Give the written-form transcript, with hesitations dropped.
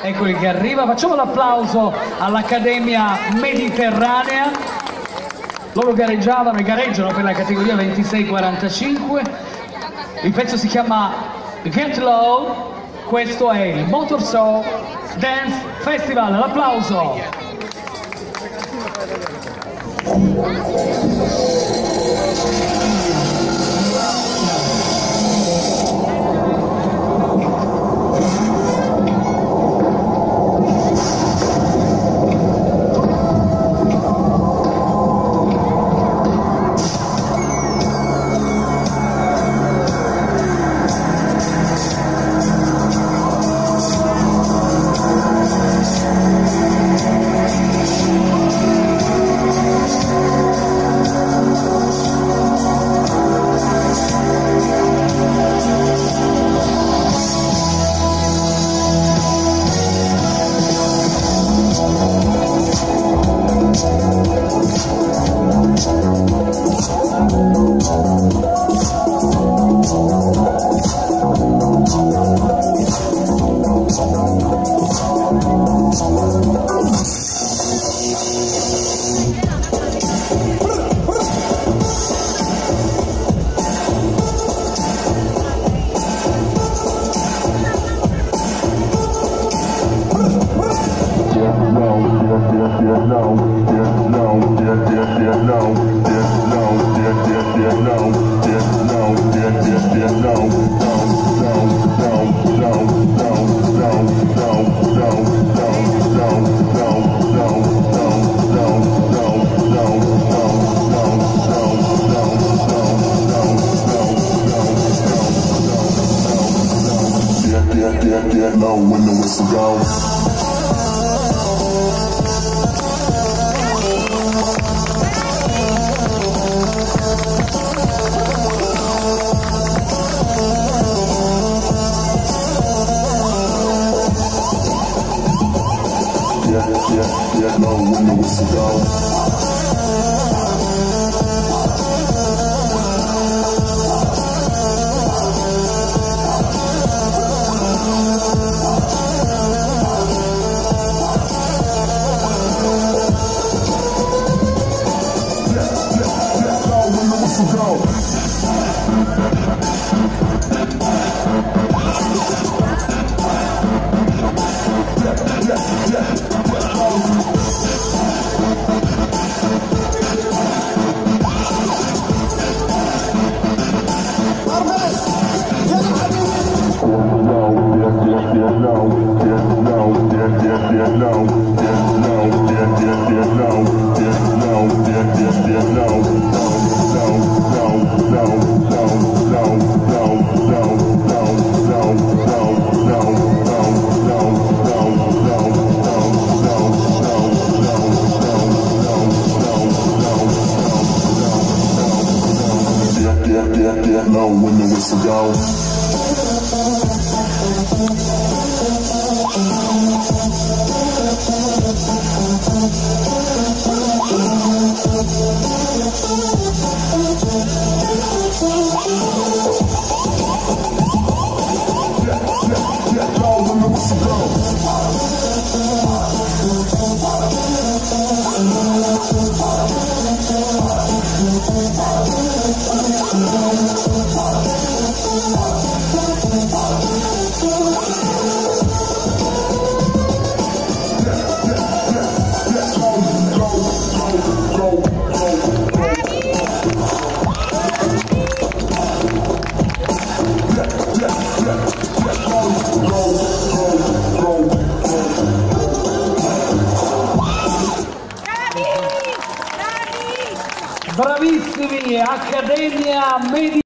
Eccoli che arriva, facciamo l'applauso all'Accademia Mediterranea. Loro gareggiavano e gareggiano per la categoria 26-45. Il pezzo si chiama Get Low, questo è il Motor Show Dance Festival. L'applauso! Get low when the whistle goes. Get low when the whistle goes. Get low when the whistle goes. Get low when the whistle goes. Bravissimi, Accademia Mediterranea.